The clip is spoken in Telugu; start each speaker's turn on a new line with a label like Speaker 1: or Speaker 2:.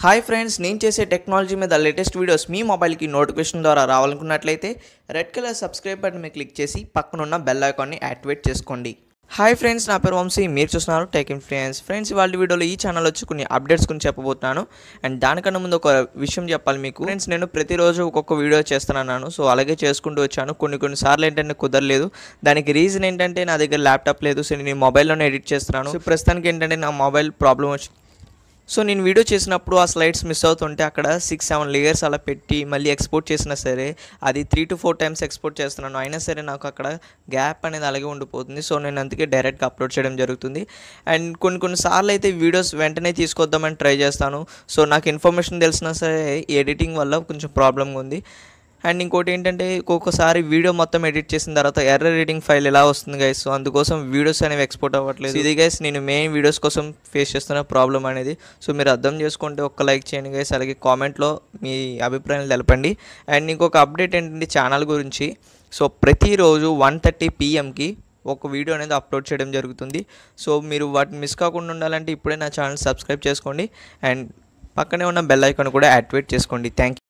Speaker 1: హాయ్ ఫ్రెండ్స్, నేను చేసే టెక్నాలజీ మీద లేటెస్ట్ వీడియోస్ మీ మొబైల్కి నోటిఫికేషన్ ద్వారా రావాలనుకున్నట్లయితే రెడ్ కలర్ సబ్స్క్రైబ్ బటన్ మీద క్లిక్ చేసి పక్కనున్న బెల్ ఐకాన్ని యాక్టివేట్ చేసుకోండి. హాయ్ ఫ్రెండ్స్, నా పేరు వంశీ, మీరు చూస్తున్నారు టెక్ ఇన్ఫ్లుయెన్స్. ఫ్రెండ్స్, ఇవాళ వీడియోలో ఈ ఛానల్ వచ్చి కొన్ని అప్డేట్స్ గురించి చెప్పబోతున్నాను. అండ్ దానికన్నా ముందు ఒక విషయం చెప్పాలి మీకు. ఫ్రెండ్స్, నేను ప్రతిరోజు ఒక్కొక్క వీడియో చేస్తున్నాను. సో అలాగే చేసుకుంటూ వచ్చాను. కొన్నిసార్లు ఏంటంటే కుదరలేదు. దానికి రీజన్ ఏంటంటే నా దగ్గర ల్యాప్టాప్ లేదు. సో నేను మొబైల్లోనే ఎడిట్ చేస్తున్నాను. సో ప్రస్తుతానికి ఏంటంటే నా మొబైల్ ప్రాబ్లం వచ్చి నేను వీడియో చేసినప్పుడు ఆ స్లైడ్స్ మిస్ అవుతుంటే అక్కడ 6-7 లేయర్స్ అలా పెట్టి మళ్ళీ ఎక్స్పోర్ట్ చేసినా సరే అది 3 to 4 టైమ్స్ ఎక్స్పోర్ట్ చేస్తున్నాను. అయినా సరే నాకు అక్కడ గ్యాప్ అనేది అలాగే ఉండిపోతుంది. సో నేను అందుకే డైరెక్ట్గా అప్లోడ్ చేయడం జరుగుతుంది. అండ్ కొన్నిసార్లు అయితే వీడియోస్ వెంటనే తీసుకొద్దామని ట్రై చేస్తాను. సో నాకు ఇన్ఫర్మేషన్ తెలిసినా సరే ఎడిటింగ్ వల్ల కొంచెం ప్రాబ్లంగా ఉంది. అండ్ ఇంకోటి ఏంటంటే ఒక్కొక్కసారి వీడియో మొత్తం ఎడిట్ చేసిన తర్వాత ఎర్రర్ రీడింగ్ ఫైల్ ఎలా వస్తుంది గైస్. సో అందుకోసం వీడియోస్ అనేవి ఎక్స్పోర్ట్ అవ్వట్లేదు. ఇది గైస్ నేను మెయిన్ వీడియోస్ కోసం ఫేస్ చేస్తున్న ప్రాబ్లం అనేది. సో మీరు అర్థం చేసుకుంటే ఒక్క లైక్ చేయండి గైస్. అలాగే కామెంట్లో మీ అభిప్రాయాలు తెలపండి. అండ్ ఇంకొక అప్డేట్ ఏంటంటే ఛానల్ గురించి. సో ప్రతిరోజు 1:30 PM ఒక వీడియో అనేది అప్లోడ్ చేయడం జరుగుతుంది. సో మీరు వాటిని మిస్ కాకుండా ఉండాలంటే ఇప్పుడే నా ఛానల్ సబ్స్క్రైబ్ చేసుకోండి. అండ్ పక్కనే ఉన్న బెల్ ఐకాన్ కూడా యాక్టివేట్ చేసుకోండి. Thank you.